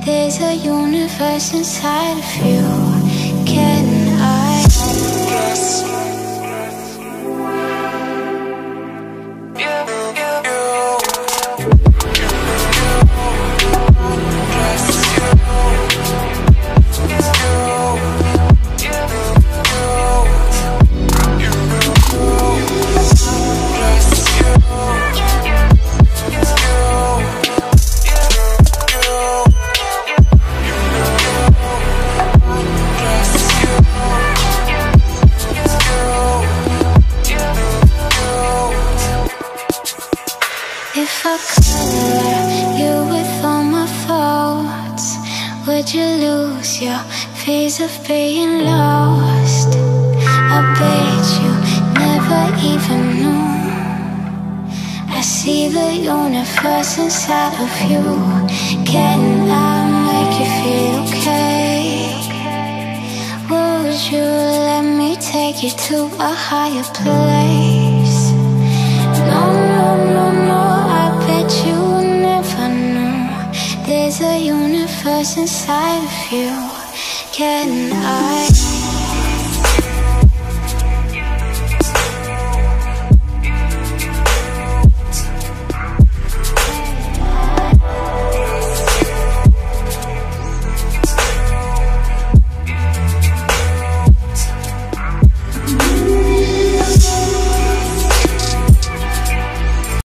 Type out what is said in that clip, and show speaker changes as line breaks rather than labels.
There's a universe inside of you. Can I guess? If I color you with all my thoughts, would you lose your fears of being lost? I bet you never even knew. I see the universe inside of you. Can I make you feel okay? Would you let me take you to a higher place? No, no, no, no, I bet you never knew. There's a universe inside of you. Can I